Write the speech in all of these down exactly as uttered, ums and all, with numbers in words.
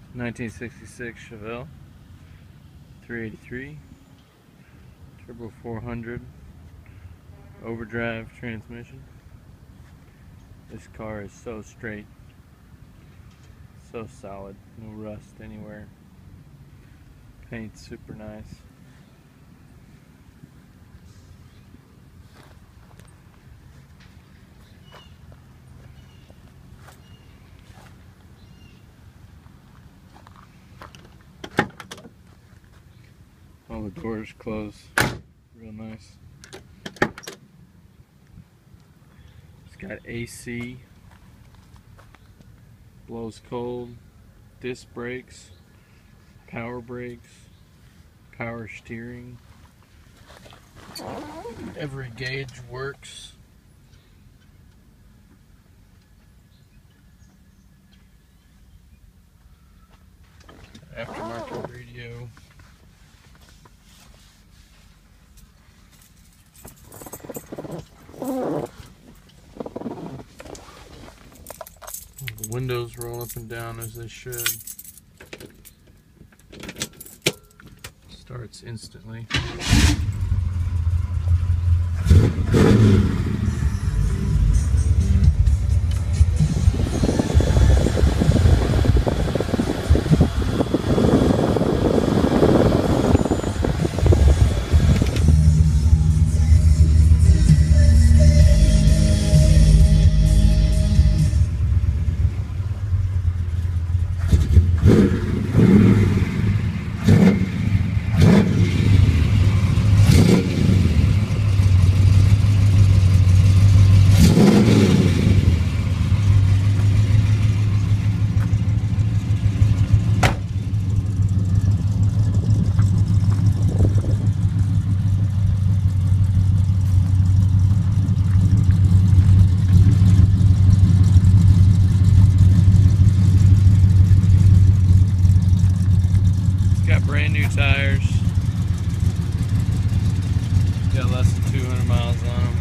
nineteen sixty-six Chevelle three eighty-three turbo four hundred overdrive transmission. This car is so straight, so solid, no rust anywhere. Paint's super nice. All the doors close real nice. It's got A C, blows cold, disc brakes, power brakes, power steering. Every gauge works. Aftermarket radio. The windows roll up and down as they should. Starts instantly. Got brand new tires. Got less than two hundred miles on them.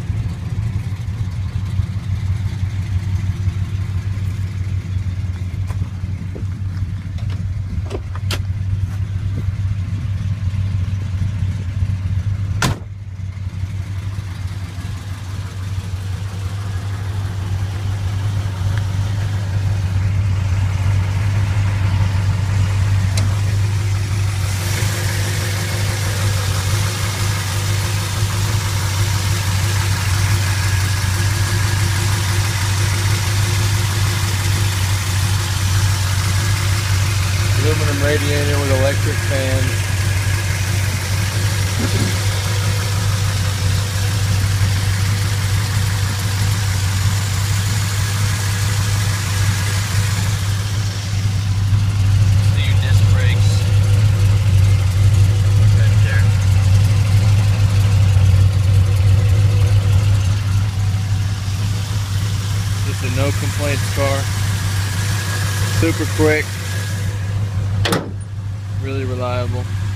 Aluminum radiator with electric fans. New disc brakes. Right there. Just a no complaints car. Super quick. Really reliable.